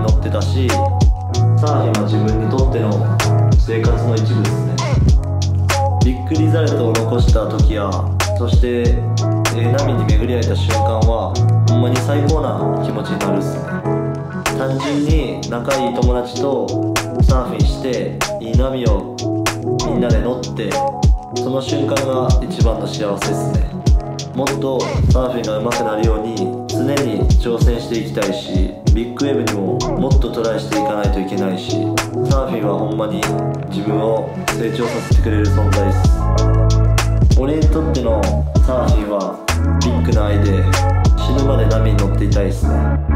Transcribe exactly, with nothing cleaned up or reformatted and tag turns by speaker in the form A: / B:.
A: 乗ってたし、サーフィンは自分にとっての生活の一部ですね。ビッグリザルトを残した時や、そして、えー、波に巡り合えた瞬間はほんまに最高な気持ちになるっすね。単純に仲いい友達とサーフィンしていい波をみんなで乗って、その瞬間が一番の幸せですね。もっとサーフィンが上手くなるように常に挑戦していきたいし、ビッグウェーブにももっとトライしていかないといけないし、サーフィンはほんまに自分を成長させてくれる存在です。俺にとってのサーフィンはビッグな愛で、死ぬまで波に乗っていたいですね。